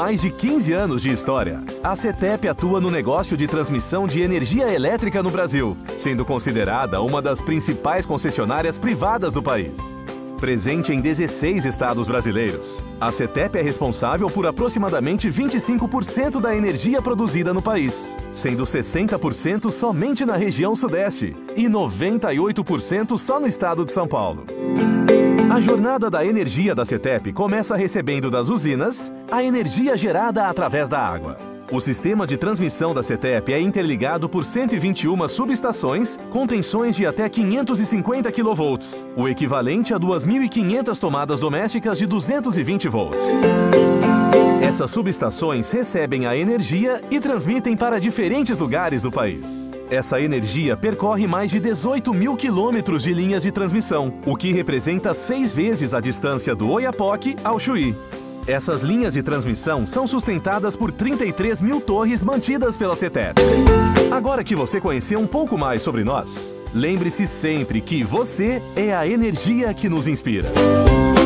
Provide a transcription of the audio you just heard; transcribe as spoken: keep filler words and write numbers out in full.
mais de quinze anos de história, a CETEP atua no negócio de transmissão de energia elétrica no Brasil, sendo considerada uma das principais concessionárias privadas do país. Presente em dezesseis estados brasileiros, a CETEP é responsável por aproximadamente vinte e cinco por cento da energia produzida no país, sendo sessenta por cento somente na região sudeste e noventa e oito por cento só no estado de São Paulo. A jornada da energia da CETEP começa recebendo das usinas a energia gerada através da água. O sistema de transmissão da CETEP é interligado por cento e vinte e uma subestações com tensões de até quinhentos e cinquenta quilovolts, o equivalente a duas mil e quinhentas tomadas domésticas de duzentos e vinte volts. Essas subestações recebem a energia e transmitem para diferentes lugares do país. Essa energia percorre mais de dezoito mil quilômetros de linhas de transmissão, o que representa seis vezes a distância do Oiapoque ao Chuí. Essas linhas de transmissão são sustentadas por trinta e três mil torres mantidas pela CETEP. Agora que você conheceu um pouco mais sobre nós, lembre-se sempre que você é a energia que nos inspira.